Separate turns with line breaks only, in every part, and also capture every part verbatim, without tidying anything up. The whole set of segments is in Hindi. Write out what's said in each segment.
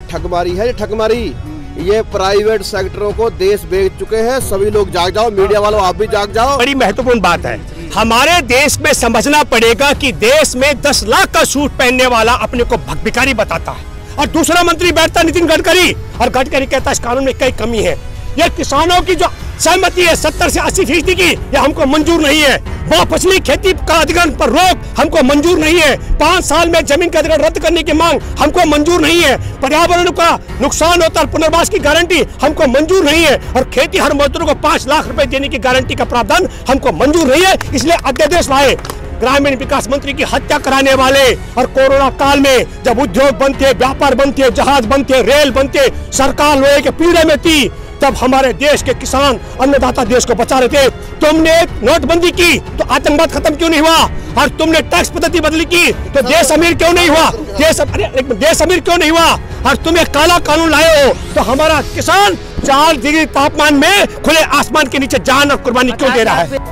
ठगमारी है, ये ठगमारी। ये प्राइवेट सेक्टरों को देश बेच चुके हैं। सभी लोग जाग जाओ, मीडिया वालों आप भी जाग जाओ।
बड़ी महत्वपूर्ण बात है, हमारे देश में समझना पड़ेगा कि देश में दस लाख का सूट पहनने वाला अपने को भिखारी बताता है और दूसरा मंत्री बैठता नितिन गडकरी, और गडकरी कहता है इस कानून में कई कमी है। ये किसानों की जो सहमति है सत्तर से अस्सी फीसदी की, ये हमको मंजूर नहीं है। बहुफसली खेती का अधिग्रहण पर रोक हमको मंजूर नहीं है। पाँच साल में जमीन का अधिग्रहण रद्द करने की मांग हमको मंजूर नहीं है। पर्यावरण का नुकसान होता है, पुनर्वास की गारंटी हमको मंजूर नहीं है। और खेती हर मजदूर को पाँच लाख रुपए देने की गारंटी का प्रावधान हमको मंजूर नहीं है। इसलिए अध्यादेश लाए। ग्रामीण विकास मंत्री की हत्या कराने वाले, और कोरोना काल में जब उद्योग बंद थे, व्यापार बंद थे, जहाज बंद थे, रेल बंद थे, सरकार लोहे के पीड़े में थी, तब हमारे देश के किसान अन्नदाता देश को बचा रहे थे। तुमने नोटबंदी की तो आतंकवाद खत्म क्यों नहीं हुआ? और तुमने टैक्स पद्धति बदली की तो देश अमीर क्यों नहीं हुआ? देश अरे देश अमीर क्यों नहीं हुआ? और तुम एक काला कानून लाए हो तो हमारा किसान चार डिग्री तापमान में खुले आसमान के नीचे जान और कुर्बानी क्यों दे रहा है?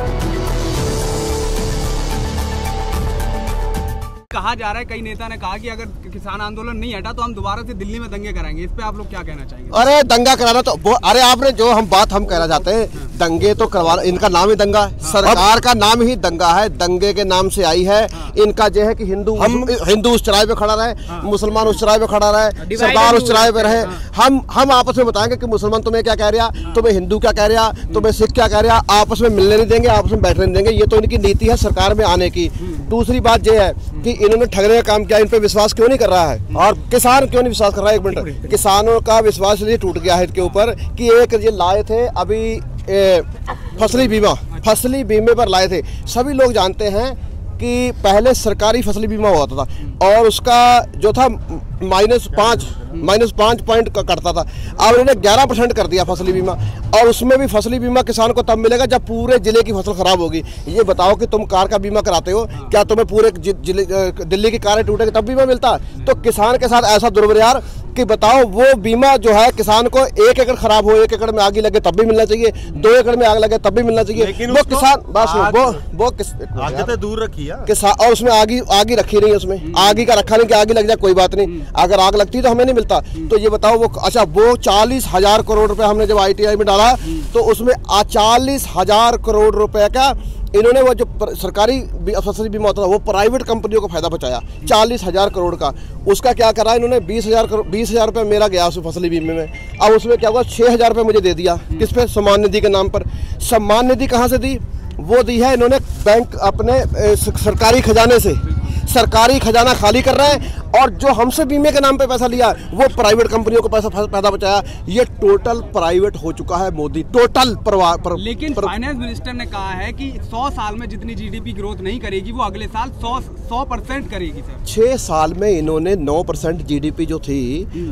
कहा जा रहा है, कई नेता ने कहा कि अगर किसान आंदोलन नहीं हटा तो हम दोबारा से दिल्ली में दंगे कराएंगे। इस पे आप लोग क्या कहना चाहेंगे?
अरे दंगा कराना तो अरे आपने जो हम बात हम कहना चाहते हैं, दंगे तो करवा, इनका नाम ही दंगा, सरकार का नाम ही दंगा है, दंगे के नाम से आई है। इनका जो है कि हिंदू हम हिंदू उस चौराहे पे खड़ा रहे, मुसलमान उस चौराहे पे खड़ा रहे, सरदार उस चौराहे पे रहे। हम हम आपस में बताएंगे कि मुसलमान तुम्हें क्या कह रहा, तुम्हें हिंदू क्या कह रहा, तुम्हें सिख क्या कह रहा, आपस में मिलने नहीं देंगे, आपस में बैठने नहीं देंगे। ये तो इनकी नीति है सरकार में आने की। दूसरी बात यह है कि इन्होंने ठगने का काम किया, इन पे विश्वास क्यों नहीं कर रहा है? और किसान क्यों नहीं विश्वास कर रहा है? एक मिनट, किसानों का विश्वास इसलिए टूट गया है इसके ऊपर कि एक ये लाए थे अभी ए, फसली बीमा, फसली बीमे पर लाए थे। सभी लोग जानते हैं कि पहले सरकारी फसली बीमा होता था और उसका जो था माइनस पाँच माइनस पाँच पॉइंट करता था। अब इन्होंने ग्यारह परसेंट कर दिया फसली बीमा, और उसमें भी फसली बीमा किसान को तब मिलेगा जब पूरे जिले की फसल खराब होगी। ये बताओ कि तुम कार का बीमा कराते हो, क्या तुम्हें पूरे जिले दिल्ली की कारें टूटेगी तब बीमा मिलता? तो किसान के साथ ऐसा दुर्व्यवहार कि बताओ, वो बीमा जो है किसान को एक एकड़ खराब हो, एक एकड़ में आग लगे तब भी मिलना चाहिए, दो एकड़ में आग लगे तब भी मिलना चाहिए। वो किसान बस वो वो
आगे तो दूर रखी है
किसान, और उसमें आगी आगी रखी नहीं, उसमें आगी का रखा नहीं कि आगे लग जाए कोई बात नहीं, अगर आग लगती तो हमें नहीं मिलता। तो ये बताओ वो अच्छा वो चालीस हजार करोड़ रुपए हमने जब आई टी आई में डाला तो उसमें चालीस हजार करोड़ रुपए का इन्होंने वो जो सरकारी फसली बीमा होता था वो प्राइवेट कंपनियों को फायदा पहुंचाया चालीस हजार करोड़ का। उसका क्या करा इन्होंने, बीस हजार बीस हजार रुपये मेरा गया उस फसली बीमे में। अब उसमें क्या हुआ, छः हजार रुपये मुझे दे दिया, किस पे? सम्मान निधि के नाम पर। सम्मान निधि कहाँ से दी? वो दी है इन्होंने बैंक अपने सरकारी खजाने से। सरकारी खजाना खाली कर रहे हैं और जो हमसे बीमे के नाम पे पैसा लिया वो प्राइवेट कंपनियों को पैसा पैदा बचाया। ये टोटल प्राइवेट हो चुका है मोदी, टोटल परवाह पर,
लेकिन
पर,
फाइनेंस मिनिस्टर ने कहा है कि सौ साल में जितनी जीडीपी ग्रोथ नहीं करेगी वो अगले साल सौ सौ परसेंट करेगी सर।
छह साल में इन्होंने नौ परसेंट जीडीपी जो थी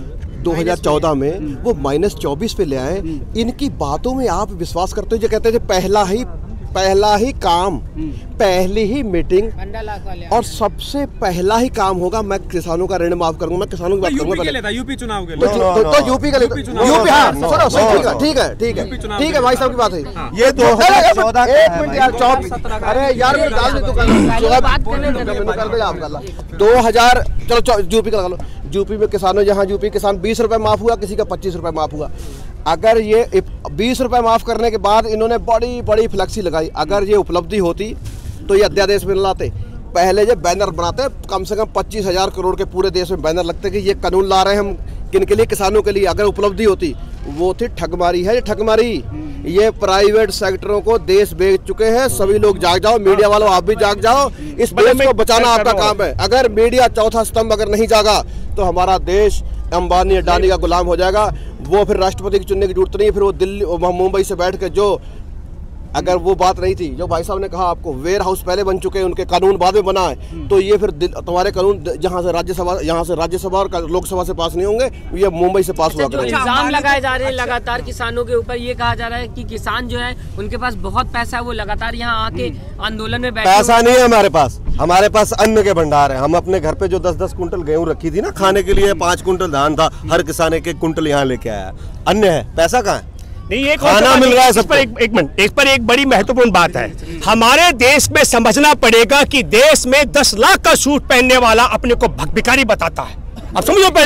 दो हज़ार चौदह में वो माइनस चौबीस पे ले आए। इनकी बातों में आप विश्वास करते हो? जो कहते थे पहला ही पहला ही काम, पहली ही मीटिंग और सबसे पहला ही काम होगा मैं किसानों का ऋण माफ करूंगा। मैं किसानों की बात करूंगा
यूपी चुनाव के
लिए तो यूपी का यूपी ठीक है ठीक है ठीक है भाई साहब की बात है। ये दो एक मिनट यार, चौबीस अरे यार दो हजार चलो यूपी का लगा लो। यूपी में किसानों जहाँ यूपी किसान बीस रुपए माफ हुआ, किसी का पच्चीस रुपए माफ हुआ। अगर ये बीस रुपए माफ करने के बाद इन्होंने बड़ी बड़ी फ्लेक्सी लगाई, अगर ये उपलब्धि होती तो ये अध्यादेश में लाते। पहले ये बैनर बनाते, कम से कम पच्चीस हजार करोड़ के पूरे देश में बैनर लगते कि ये कानून ला रहे हैं हम किन के लिए, किसानों के लिए। अगर उपलब्धि होती, वो थी ठगमारी है, ये ठगमारी। ये प्राइवेट सेक्टरों को देश बेच चुके हैं। सभी लोग जाग जाओ, मीडिया वालों आप भी जाग जाओ। इस देश को बचाना आपका काम है। अगर मीडिया चौथा स्तंभ अगर नहीं जागा तो हमारा देश अंबानी अडानी का गुलाम हो जाएगा। वो फिर राष्ट्रपति की चुनने की जरूरत नहीं है, फिर वो दिल्ली मुंबई से बैठ के जो अगर वो बात नहीं थी जो भाई साहब ने कहा आपको, वेयर हाउस पहले बन चुके हैं, उनके कानून बाद में बना है, तो ये फिर तुम्हारे कानून जहाँ से राज्यसभा यहाँ से राज्यसभा और लोकसभा से पास नहीं होंगे, ये मुंबई से पास हुआ करेंगे।
इल्जाम लगाए जा रहे हैं लगातार किसानों के ऊपर, ये कहा जा रहा है कि किसान जो है उनके पास बहुत पैसा है, वो लगातार यहाँ आके आंदोलन में बैठे।
पैसा नहीं है हमारे पास, हमारे पास अन्न के भंडार है। हम अपने घर पे जो दस दस कुंटल गेहूँ रखी थी ना खाने के लिए, पाँच कुंटल धान था, हर किसान एक एक कुंटल यहाँ लेके आया। अन्न है, पैसा कहाँ है?
नहीं, एक खाना मिल रहा है सब पर। एक, एक मिनट, इस पर एक बड़ी महत्वपूर्ण बात है। हमारे देश में समझना पड़ेगा कि देश में दस लाख का सूट पहनने वाला अपने को भिखारी बताता है। अब समझो, पहले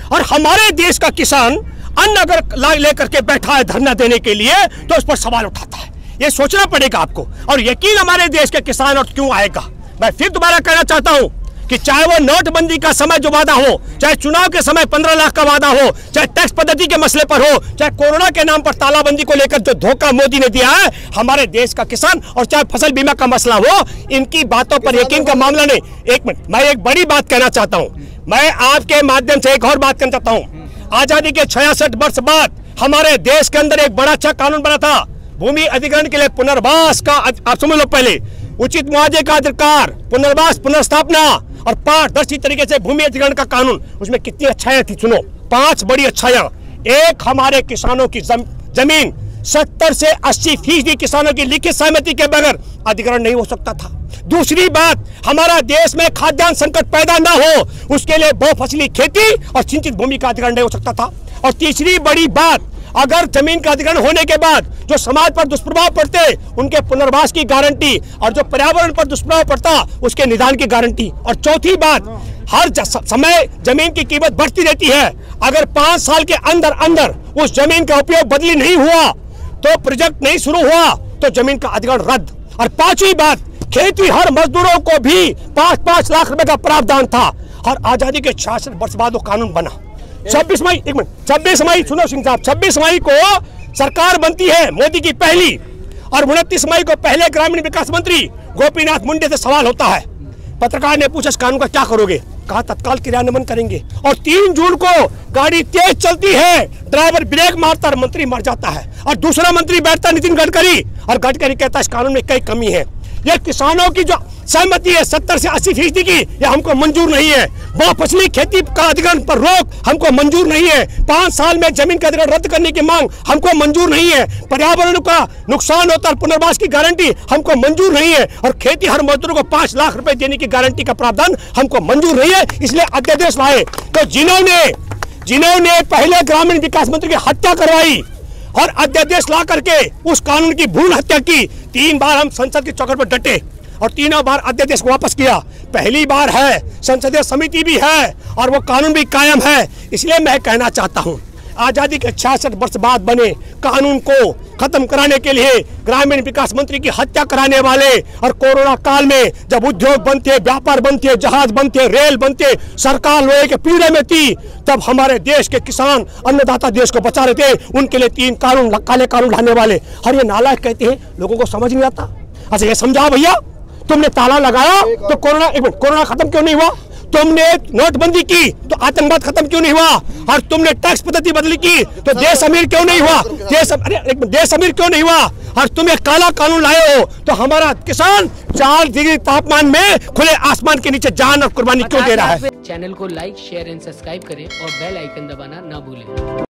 और हमारे देश का किसान अन्न अगर लेकर के बैठा है धरना देने के लिए तो उस पर सवाल उठाता है। ये सोचना पड़ेगा आपको, और यकीन हमारे देश के किसान और क्यों आएगा। मैं फिर दोबारा कहना चाहता हूं कि चाहे वो नोटबंदी का समय जो वादा हो, चाहे चुनाव के समय पंद्रह लाख का वादा हो, चाहे टैक्स पद्धति के मसले पर हो, चाहे कोरोना के नाम पर तालाबंदी को लेकर जो धोखा मोदी ने दिया है हमारे देश का किसान, और चाहे फसल बीमा का मसला हो, इनकी बातों पर यकीन का मामला नहीं। एक मिनट, मैं एक बड़ी बात कहना चाहता हूं, मैं आपके माध्यम से एक और बात कहना चाहता हूं। आजादी के छियासठ वर्ष बाद हमारे देश के अंदर एक बड़ा अच्छा कानून बना था, भूमि अधिग्रहण के लिए पुनर्वास का, आप समझ लो, पहले उचित मुआवजे का अधिकार, पुनर्वास, पुनर्स्थापना और पारदर्शी तरीके से भूमि अधिग्रहण का कानून। उसमें कितनी अच्छाइयां थी, सुनो, पांच बड़ी अच्छाइयां। एक, हमारे किसानों की जम, जमीन सत्तर से अस्सी फीसदी किसानों की लिखित सहमति के बगैर अधिग्रहण नहीं हो सकता था। दूसरी बात, हमारा देश में खाद्यान्न संकट पैदा ना हो उसके लिए बहुफसली खेती और सिंचित भूमि का अधिग्रहण नहीं हो सकता था। और तीसरी बड़ी बात, अगर जमीन का अधिग्रहण होने के बाद जो समाज पर दुष्प्रभाव पड़ते उनके पुनर्वास की गारंटी, और जो पर्यावरण पर दुष्प्रभाव पड़ता उसके निदान की गारंटी। और चौथी बात, हर समय जमीन की कीमत बढ़ती रहती है, अगर पांच साल के अंदर अंदर उस जमीन का उपयोग बदली नहीं हुआ तो प्रोजेक्ट नहीं शुरू हुआ तो जमीन का अधिग्रहण रद्द। और पांचवी बात, खेती हर मजदूरों को भी पांच पांच लाख रुपए का प्रावधान था। और आजादी के छियासठ वर्ष बाद वो कानून बना। छब्बीस मई एक मिनट छब्बीस मई सुनो सिंह साहब, छब्बीस मई को सरकार बनती है मोदी की पहली, और उनतीस मई को पहले ग्रामीण विकास मंत्री गोपीनाथ मुंडे से सवाल होता है। पत्रकार ने पूछा इस कानून का क्या करोगे, कहा तत्काल क्रियान्वयन करेंगे। और तीन जून को गाड़ी तेज चलती है, ड्राइवर ब्रेक मारता और मंत्री मर जाता है, और दूसरा मंत्री बैठता नितिन गडकरी, और गडकरी कहता है इस कानून में कई कमी है। ये किसानों की जो सहमति है सत्तर से अस्सी फीसदी की, ये हमको मंजूर नहीं है। बहुफसली खेती का अधिग्रहण पर रोक हमको मंजूर नहीं है। पांच साल में जमीन का अधिग्रहण रद्द करने की मांग हमको मंजूर नहीं है। पर्यावरण का नुकसान होता है पुनर्वास की गारंटी हमको मंजूर नहीं है। और खेती हर मजदूर को पांच लाख रुपए देने की गारंटी का प्रावधान हमको मंजूर नहीं है। इसलिए अध्यादेश लाए। तो जिन्होंने जिन्होंने पहले ग्रामीण विकास मंत्री की हत्या करवाई और अध्यादेश ला करके उस कानून की भ्रूण हत्या की, तीन बार हम संसद की चौखट पर डटे और तीनों बार अध्यादेश को वापस किया। पहली बार है, संसदीय समिति भी है और वो कानून भी कायम है। इसलिए मैं कहना चाहता हूं, आजादी के छियासठ वर्ष बाद बने कानून को खत्म कराने के लिए ग्रामीण विकास मंत्री की हत्या कराने वाले, और कोरोना काल में जब उद्योग बंद थे, व्यापार बंद थे, जहाज बंद थे, रेल बंद थे, सरकार लोहे के पीड़े में थी, तब हमारे देश के किसान अन्नदाता देश को बचा रहे थे। उनके लिए तीन कानून, काले कानून लाने वाले, और ये नालायक कहते हैं लोगों को समझ नहीं आता। अच्छा ये समझाओ भैया, तुमने ताला लगाया तो कोरोना एक मिनट कोरोना खत्म क्यों नहीं हुआ? तुमने नोटबंदी की तो आतंकवाद खत्म क्यों नहीं हुआ? और तुमने टैक्स पद्धति बदली की तो देश अमीर क्यों नहीं हुआ? देश अरे एक देश अमीर क्यों नहीं हुआ? और तुम एक काला कानून लाए हो तो हमारा किसान चार डिग्री तापमान में खुले आसमान के नीचे जान और कुर्बानी क्यों दे रहा है?
चैनल को लाइक, शेयर एंड सब्सक्राइब करें और बेल आइकन दबाना ना भूलें।